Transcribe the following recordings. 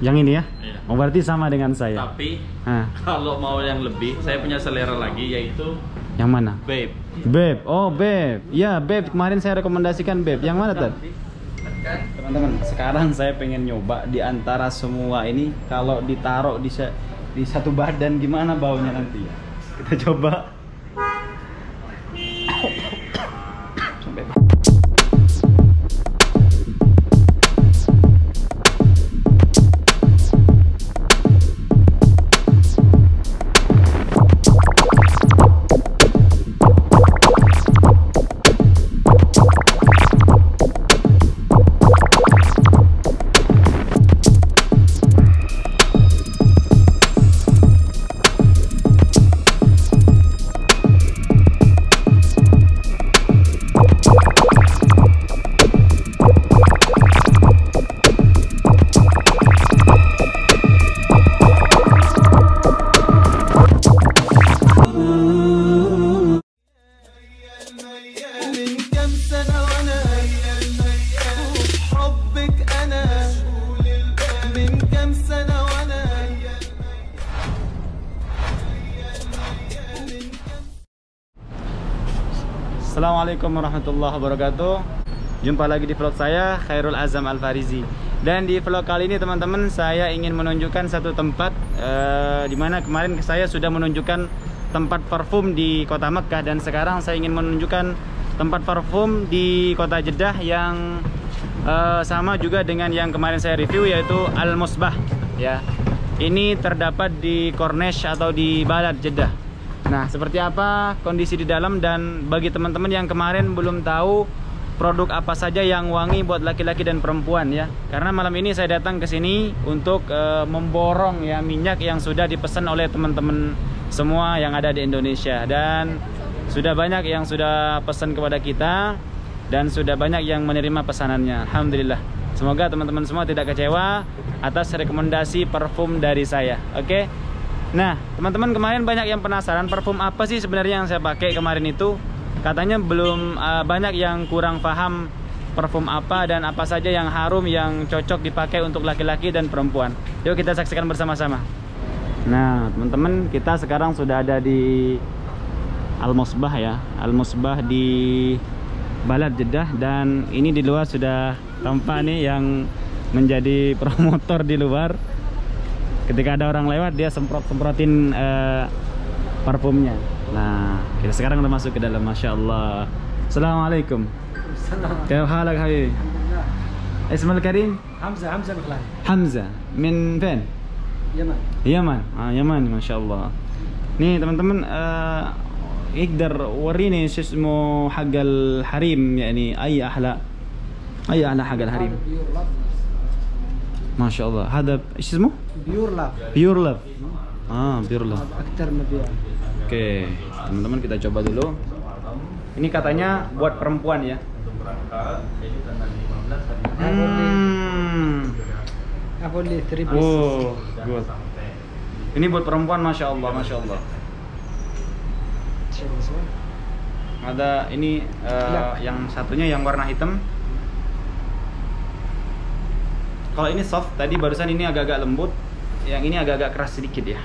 Yang ini ya? Iya. Oh, berarti sama dengan saya. Tapi Hah. kalau mau yang lebih, saya punya selera lagi, yaitu Yang mana? Babe. Beb. Oh, Beb. Ya, Beb. Kemarin saya rekomendasikan Beb. Yang mana, Tad? Teman-teman, sekarang saya pengen nyoba di antara semua ini, kalau ditaruh di satu badan gimana baunya nanti. Kita coba. Sampai. Assalamualaikum warahmatullahi wabarakatuh. Jumpa lagi di vlog saya, Khairul Azam Al-Farizi. Dan di vlog kali ini teman-teman, saya ingin menunjukkan satu tempat dimana kemarin saya sudah menunjukkan tempat parfum di kota Mekah. Dan sekarang saya ingin menunjukkan tempat parfum di kota Jeddah yang sama juga dengan yang kemarin saya review, yaitu Al-Musbah ya. Ini terdapat di Corniche atau di Balad Jeddah. Nah, seperti apa kondisi di dalam, dan bagi teman-teman yang kemarin belum tahu produk apa saja yang wangi buat laki-laki dan perempuan ya. Karena malam ini saya datang ke sini untuk memborong ya minyak yang sudah dipesan oleh teman-teman semua yang ada di Indonesia, dan sudah banyak yang sudah pesan kepada kita dan sudah banyak yang menerima pesanannya. Alhamdulillah. Semoga teman-teman semua tidak kecewa atas rekomendasi parfum dari saya. Oke. Nah, teman-teman kemarin banyak yang penasaran parfum apa sih sebenarnya yang saya pakai kemarin itu. Katanya belum banyak yang kurang paham parfum apa dan apa saja yang harum yang cocok dipakai untuk laki-laki dan perempuan. Yuk kita saksikan bersama-sama. Nah, teman-teman, kita sekarang sudah ada di Al-Musbah ya. Al-Musbah di Balad Jeddah, dan ini di luar sudah tampak nih yang menjadi promotor di luar. Ketika ada orang lewat, dia semprotin parfumnya. Nah, kita sekarang udah masuk ke dalam. Masya Allah. Assalamualaikum. Kaya halak habibi? Ismul Karim? Hamzah Mikhlani. Hamzah. Min fin? Yaman. Yaman. Yaman. Masya Allah. Nih teman-teman, يقدر وريني شو اسمه حق الحريم يعني أي أحلى حق الحريم. ما شاء الله. هذا ايش اسمه؟ بيور لاف. Pure Love. Pure Love. أكثر مبيع. Oke, teman-teman kita coba dulu. Ini katanya buat perempuan ya. أقول لي 3 بيس. Oh, good. Ini buat perempuan, masya Allah, masya Allah. Ada ini yang satunya yang warna hitam. Kalau ini soft, tadi barusan ini agak-agak lembut, yang ini agak-agak keras sedikit ya.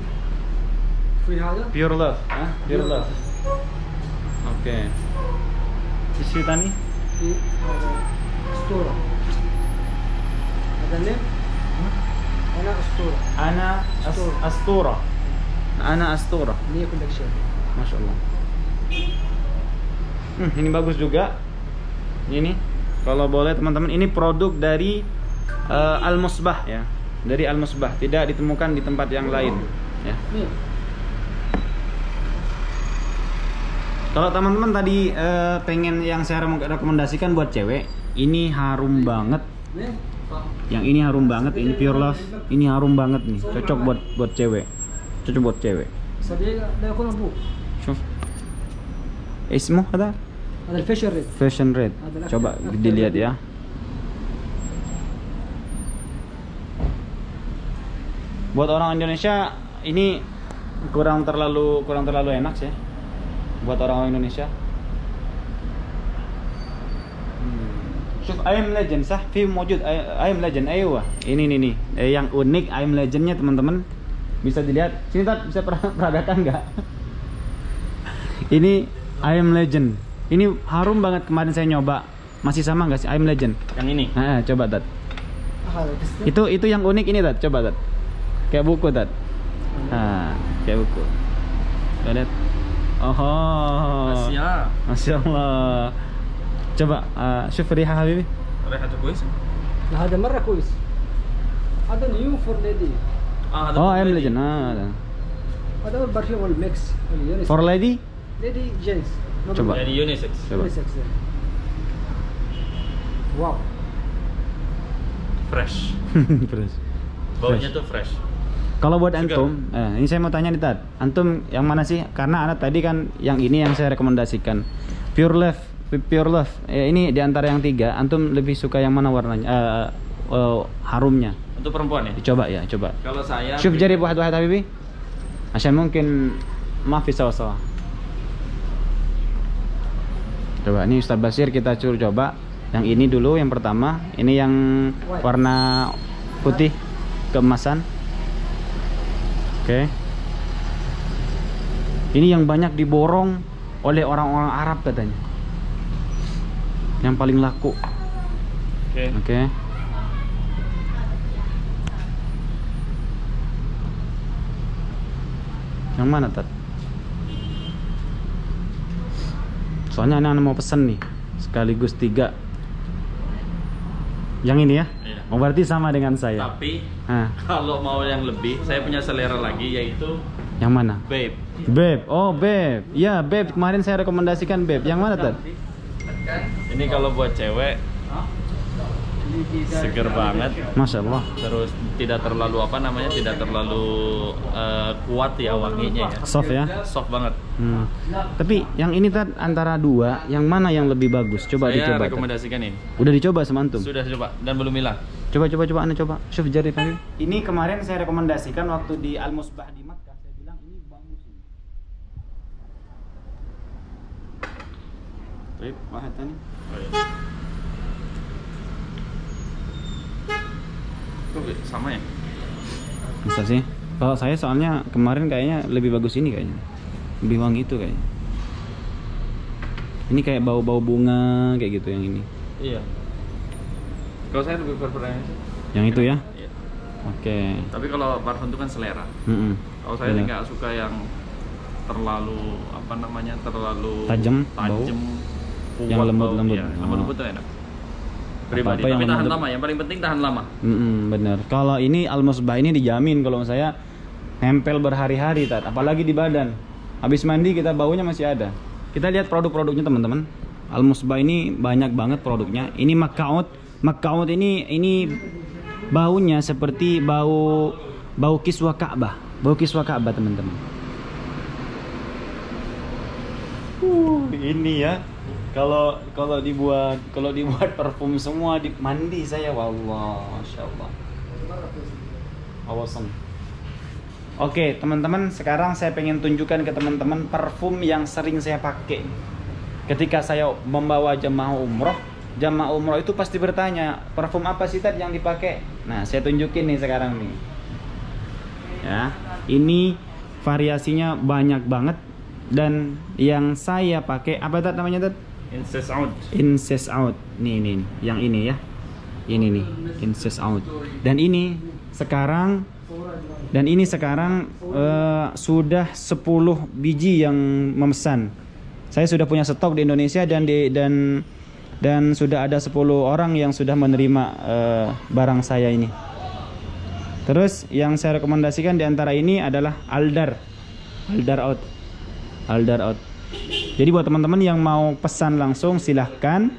Pure Love, Pure Love. Oke. Isi tani? أسطورة. هذا اللي أنا أسطورة. Astura. Ana Astura. ليه كل شيء. Masya Allah. Ini bagus juga. Ini kalau boleh teman-teman, ini produk dari Al-Musbah ya. Dari Al-Musbah, tidak ditemukan di tempat yang lain ya. Kalau teman-teman tadi pengen yang saya rekomendasikan buat cewek, ini harum banget. Yang ini harum banget, ini Pure Love. Ini harum banget nih, cocok buat cewek. Cocok buat cewek. لا يكون أبوه. شوف اسمه هذا الفيشن ريد. Fashion Red. Coba dilihat ya. Buat orang Indonesia ini kurang terlalu enak sih. Buat orang Indonesia. Shuf ayam legend sah, fi mujud ayam legend. Ayo, ini nih. Yang unik ayam legendnya teman-teman. Bisa dilihat. Sini Tat, bisa peragakan nggak? Ini ayam legend. Ini harum banget, kemarin saya nyoba. Masih sama nggak sih ayam legend? Yang ini. Nah, coba Tat. Itu yang unik ini Tat, coba Tat. Kayak buku Tat. Nah, kayak buku. Lihat. Oh. Masya Allah. Coba, شوف ريحة حبيبي. ريحته كويسة. هذا مرة كويس. هذا نيو فور ليدي. هذا ayam legend. هذا هو البرفيوم الميكس. For lady? ليدي جينز. Coba. Dari unisex. Coba. Wow. Fresh. Fresh. Baunya tuh fresh. Kalau buat Segar. antum, ini saya mau tanya nih Tat, antum yang mana sih? Karena anak tadi kan yang ini yang saya rekomendasikan, Pure Love. Ini diantara yang 3, antum lebih suka yang mana warnanya? Harumnya. Untuk perempuan ya? Dicoba ya, coba. Kalau saya Syuf jari buat Habibi. Asal mungkin maaf sawa-sawa. Coba ini Ustaz Basir kita suruh coba. Yang ini dulu yang pertama, ini yang warna putih keemasan. Oke. Ini yang banyak diborong oleh orang-orang Arab katanya. Yang paling laku. Oke. Yang mana Tat? Soalnya anak mau pesen nih, sekaligus 3. Yang ini ya? Iya. Oh, berarti sama dengan saya. Tapi kalau mau yang lebih, saya punya selera lagi, yaitu yang mana? Babe. Babe. Oh, Babe. Ya, Babe. Kemarin saya rekomendasikan Babe. Yang mana Tat? Ini kalau buat cewek seger banget. Masya Allah. Terus tidak terlalu tidak terlalu kuat ya wanginya ya. Soft ya? Soft banget. Tapi yang ini Tat, antara 2, yang mana yang lebih bagus? Coba Saya dicoba. rekomendasikan ini. Udah dicoba sama antum? Sudah coba dan belum hilang. Coba Anda coba. Syuf jari tadi. Ini kemarin saya rekomendasikan waktu di Al-Musbah di Makkah. Saya bilang ini bagus ini. Baik, wahat tani. Sama ya? Bisa sih. Kalau saya soalnya kemarin kayaknya lebih bagus ini kayaknya. Lebih wangi itu kayaknya. Ini kayak bau-bau bunga kayak gitu yang ini. Iya. Kalau saya lebih prefer yang itu. Yang itu ya? Iya. Oke. Tapi kalau parfum itu kan selera. Kalau saya sih nggak suka yang terlalu terlalu tajam, kuat, yang lembut-lembut. Ya, lembut-lembut itu enak. Pribadi, tapi tahan lama. Yang paling penting tahan lama. Bener. Kalau ini Al-Musbah ini dijamin kalau saya nempel berhari-hari Tat, apalagi di badan. Habis mandi kita baunya masih ada. Kita lihat produk-produknya teman-teman. Al-Musbah ini banyak banget produknya. Ini Makkaut ini baunya seperti bau kiswah Ka'bah. Bau kiswah Ka'bah teman-teman. Ini ya. Kalau dibuat parfum semua di mandi saya, wallah, masya Allah. Awesome. Oke, teman-teman, sekarang saya pengen tunjukkan ke teman-teman parfum yang sering saya pakai. Ketika saya membawa jemaah umroh itu pasti bertanya, parfum apa sih Tat yang dipakai? Nah, saya tunjukin nih sekarang nih. Ya, ini variasinya banyak banget dan yang saya pakai apa Tat namanya Tat? Incest Out. Nih, yang ini ya. Ini nih, Incest Out. Dan ini sekarang sudah 10 biji yang memesan. Saya sudah punya stok di Indonesia dan sudah ada 10 orang yang sudah menerima barang saya ini. Terus yang saya rekomendasikan di antara ini adalah Aldar Out. Jadi buat teman-teman yang mau pesan langsung silahkan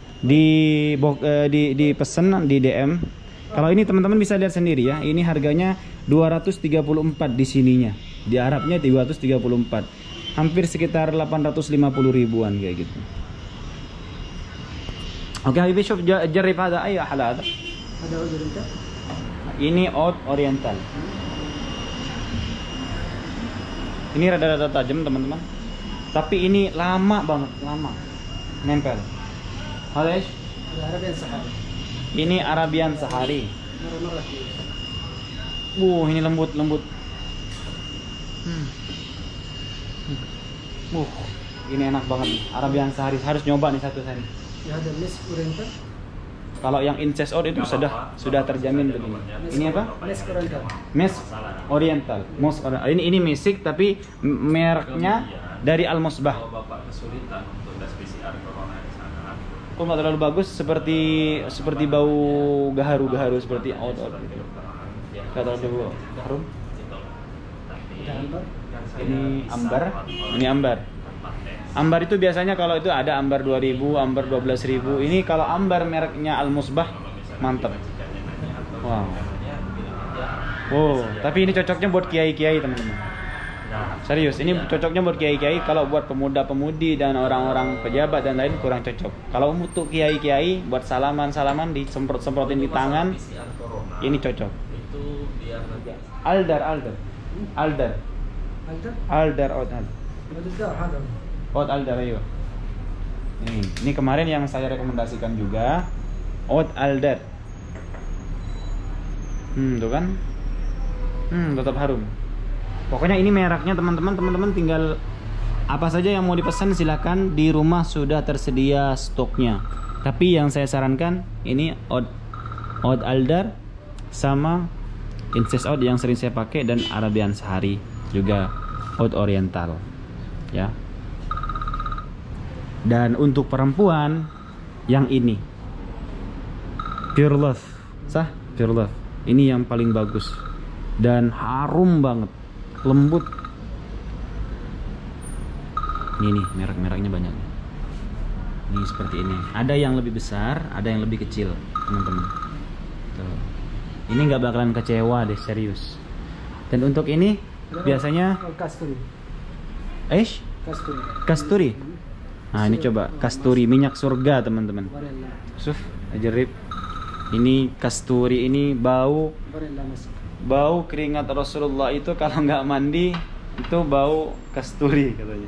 dipesan di DM. Kalau ini teman-teman bisa lihat sendiri ya. Ini harganya 234 di sininya. Di Arabnya 234. Hampir sekitar 850 ribuan kayak gitu. Oke, Habibi syuf jarib hada ayo hala hada. Ada oriental. Ini Oud Oriental. Ini rada-rada tajam teman-teman. Tapi ini lama banget, nempel. Hades, Ada Arabian Sahari. Ini Arabian Sahari. Merah-merah Kuis. Ini lembut. Ini enak banget nih. Arabian Sahari, harus nyoba nih satu hari. Ya ada Misk Oriental. Kalau yang incest out itu sudah terjamin begini. Ini apa? Misk Oriental. Misk Oriental. Ini misik tapi mereknya dari Al-Musbah. Kalau Bapak kesulitan untuk tes PCR corona di sana, Kok nggak terlalu bagus, seperti bau gaharu seperti out gitu. Nggak terlalu harum. Ada ambar. Ini ambar. Ini ambar. Ambar itu biasanya kalau itu ada ambar 2000, ambar 12.000. Ini kalau ambar mereknya Al-Musbah, mantap. Wow. Tapi ini cocoknya buat kiai-kiai, teman-teman. Serius, ini cocoknya buat kiai-kiai. Kalau buat pemuda-pemudi dan orang-orang pejabat dan lain kurang cocok. Kalau untuk kiai-kiai buat salaman disemprot-semprotin di tangan, ini cocok. itu biar nanti Aldar. Alder. Oat Aldar, ayo. Ini kemarin yang saya rekomendasikan juga Oat Aldar. Tuh kan? Tetap harum. Pokoknya ini mereknya teman-teman tinggal apa saja yang mau dipesan silakan, di rumah sudah tersedia stoknya. Tapi yang saya sarankan ini Oat Aldar sama Incest Out yang sering saya pakai, dan Arabian Sahari juga Oat Oriental ya. Dan untuk perempuan yang ini Pure Love, Pure Love. Ini yang paling bagus dan harum banget, lembut. Ini nih merek-mereknya banyak. Ini seperti ini. Ada yang lebih besar, ada yang lebih kecil, teman-teman. Tuh. Ini nggak bakalan kecewa deh, serius. Dan untuk ini biasanya Kasturi. Kasturi. Nah, ini coba kasturi, minyak surga, teman-teman. Suf, ajarib. Ini kasturi, ini bau keringat Rasulullah itu kalau nggak mandi itu bau kasturi katanya.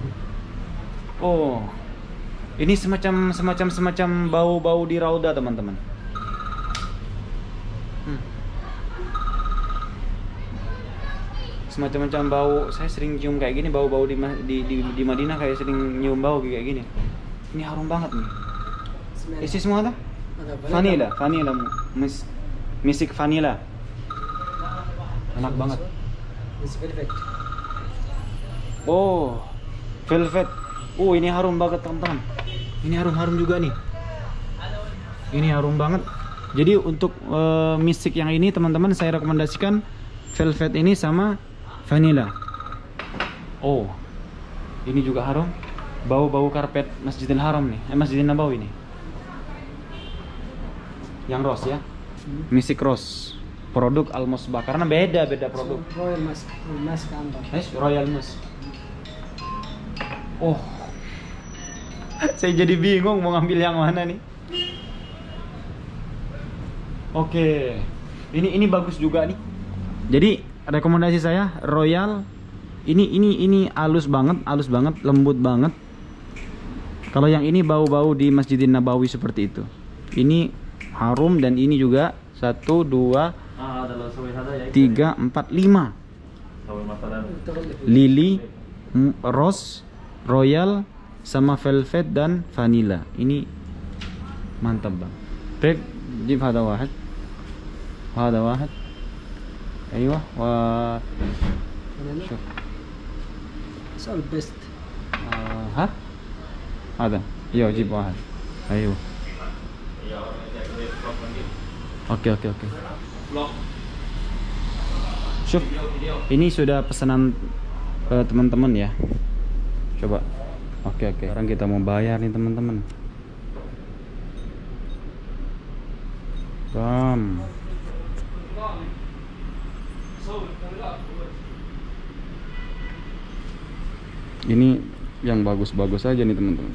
Ini semacam bau di rauda, teman-teman. Semacam bau, saya sering cium kayak gini, bau-bau di Madinah kayak sering nyium bau kayak gini. Ini harum banget nih. Isi semua tuh? Vanilla, misik vanilla. Enak banget. Velvet. Ini harum banget, teman-teman. Ini harum juga nih. Ini harum banget. Jadi untuk misik yang ini, teman-teman, saya rekomendasikan velvet ini sama vanilla. Ini juga harum. Bau karpet Masjidil Haram nih, Masjidil Nabawi nih. Yang rose ya, misik rose, produk Al-Musbah, karena beda produk. Royal Musk ambar. Royal Musk. Saya jadi bingung mau ngambil yang mana nih. Oke, ini bagus juga nih. Jadi rekomendasi saya Royal. Ini halus banget, lembut banget. Kalau yang ini bau-bau di Masjidin Nabawi seperti itu. Ini harum, dan ini juga 1, 2, 3, 4, 5. Lily, rose, royal, sama velvet dan vanilla. Ini mantap bang. Baik, jib hada wahid. Aywa, شوف It's all best. هذا جيب واحد. أيوه. Oke. Syuf, ini sudah pesanan teman-teman ya. Coba. Oke. Sekarang kita mau bayar nih, teman-teman. Bam. Ini yang bagus-bagus aja nih, teman-teman.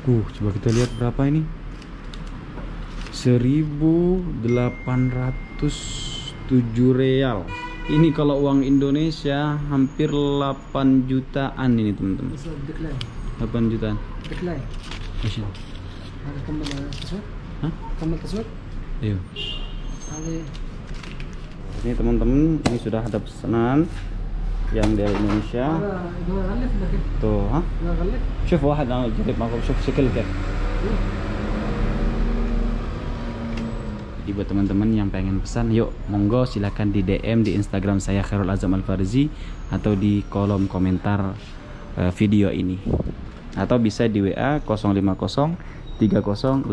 Coba kita lihat berapa ini. 1.807 real. Ini kalau uang Indonesia hampir 8 jutaan ini teman-teman. 8 jutaan. Masya. Ada kembal tersebut? Hah? Kembal tersebut? Ayo. Ada. Ini teman-teman, ini sudah ada pesanan yang dari Indonesia. Tuh, ha? شوف واحد انا جرب معكم شوف شكل كيف. Jadi buat teman-teman yang pengen pesan, yuk monggo silakan di DM di Instagram saya Khairul Azam Al-Farizi atau di kolom komentar video ini. Atau bisa di WA 050 30 86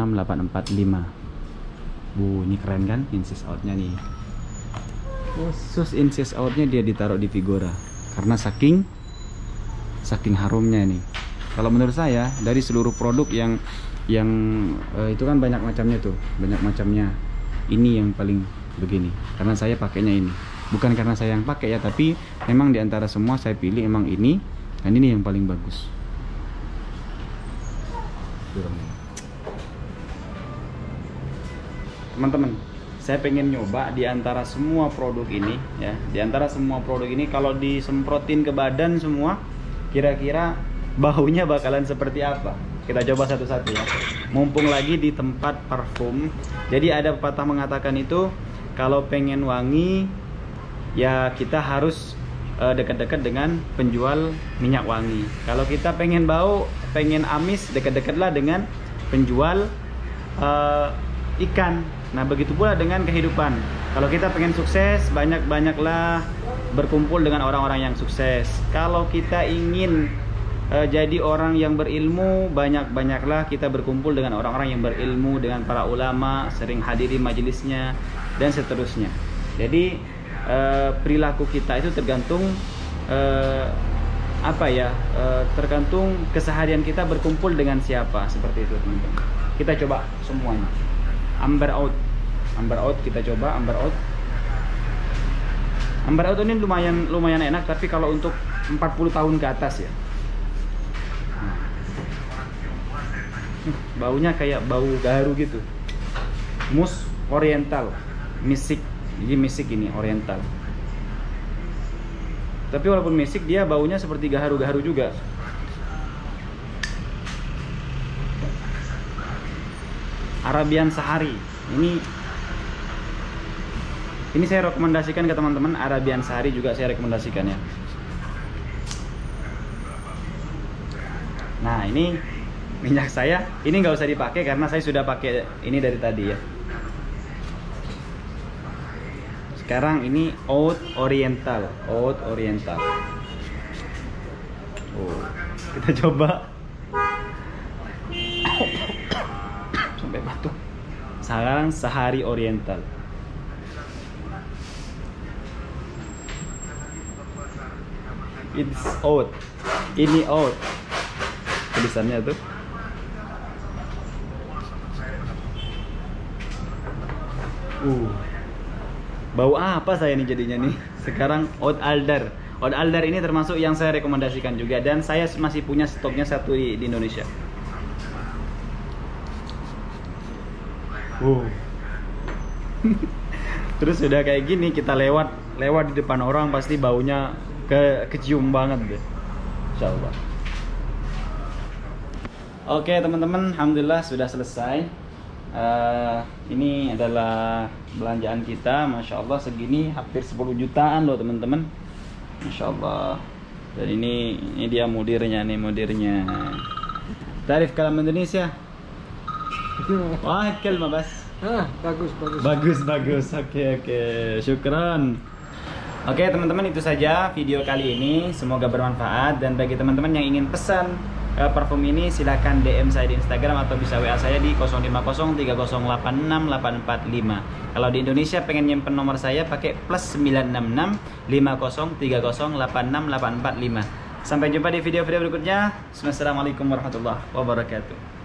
845. Ini keren kan insist outnya nih. Khusus insist outnya dia ditaruh di Figura karena saking harumnya nih. Kalau menurut saya dari seluruh produk yang itu kan banyak macamnya tuh, banyak macamnya. Ini yang paling begini karena saya pakainya ini. Bukan karena saya yang pakai ya, tapi memang di antara semua saya pilih emang ini, dan ini yang paling bagus. Teman-teman, saya pengen nyoba di antara semua produk ini ya. Di antara semua produk ini kalau disemprotin ke badan semua, kira-kira baunya bakalan seperti apa? Kita coba satu-satu ya. Mumpung lagi di tempat parfum. Jadi ada pepatah mengatakan itu kalau pengen wangi ya kita harus dekat-dekat dengan penjual minyak wangi. Kalau kita pengen bau, pengen amis, dekat-dekatlah dengan penjual ikan. Nah begitu pula dengan kehidupan. Kalau kita pengen sukses, banyak-banyaklah berkumpul dengan orang-orang yang sukses. Kalau kita ingin jadi orang yang berilmu, banyak-banyaklah kita berkumpul dengan orang-orang yang berilmu, dengan para ulama, sering hadiri majelisnya dan seterusnya. Jadi perilaku kita itu tergantung tergantung keseharian kita berkumpul dengan siapa, seperti itu teman-teman. Kita coba semuanya. Amber Out kita coba. Amber Out ini lumayan enak, tapi kalau untuk 40 tahun ke atas ya. Baunya kayak bau gaharu gitu. Mus oriental, misik. Jadi misik ini oriental. Tapi walaupun misik dia baunya seperti gaharu-gaharu juga. Arabian Sahari. Ini saya rekomendasikan ke teman-teman. Arabian Sahari juga saya rekomendasikan ya. Nah, ini minyak saya. Ini nggak usah dipakai karena saya sudah pakai ini dari tadi ya. Sekarang ini Oud Oriental. Oh, kita coba. Sampai batuk. Sekarang Sahari Oriental. It's Oud. Ini Oud. Tulisannya tuh. Bau apa saya nih jadinya nih? Sekarang Oud Aldar. Oud Aldar ini termasuk yang saya rekomendasikan juga, dan saya masih punya stoknya satu di Indonesia. Terus sudah kayak gini kita lewat di depan orang pasti baunya kecium banget deh. Insyaallah. Oke teman-teman, alhamdulillah sudah selesai. Ini adalah belanjaan kita, masya Allah segini hampir 10 jutaan loh teman-teman, masya Allah. Dan ini dia mudirnya nih, mudirnya. Tarif kalam Indonesia. Wah, kelma bas. Bagus. Oke. Syukran. Oke teman-teman, itu saja video kali ini. Semoga bermanfaat, dan bagi teman-teman yang ingin pesan parfum ini silahkan DM saya di Instagram atau bisa WA saya di 050 3086 845. Kalau di Indonesia pengen nyimpen nomor saya pakai +966 50 30 86 845. Sampai jumpa di video-video berikutnya. Assalamualaikum warahmatullahi wabarakatuh.